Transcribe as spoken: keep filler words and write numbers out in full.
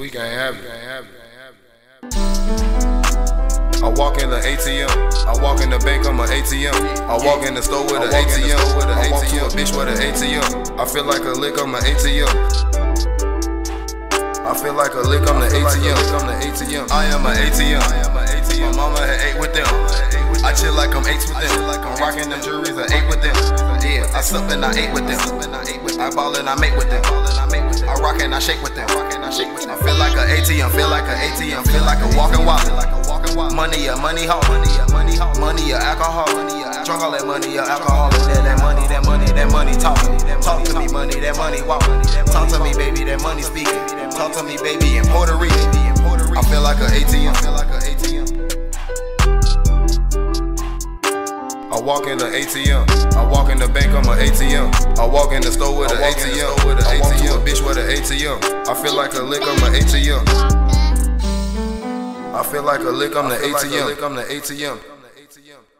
we can't have it. I walk in the A T M, I walk in the bank, I'm an A T M. I walk in the store with an A T M, I walk to a bitch with an A T M. I feel like a lick, I'm an A T M. I feel like a lick, I'm the A T M. I'm the A T M. I am an A T M. My mama had ate with them. I chill like I'm eight with them. I'm rocking them juries, I ate with them. Yeah, I slept and I ate with them. I ball and I mate with them. I rock and I shake with them. I feel like an A T M. Feel like an A T M. Feel like a walking wallet. Money a money hole. Money a alcohol. Drunk all that money a alcohol. That that money, that money, that money talk. Talk to me, money, that money walk. Talk to me, baby, that money speaking. Talk to me, baby, in Puerto Rico. I feel like an A T M. Feel like an A T M. I walk in the A T M. I walk in the bank, I'm an A T M. I walk in the store with an A T M. I walk to a bitch with an A T M. I feel like a lick, I'm an A T M. I feel like a lick, I'm the A T M. I'm the A T M.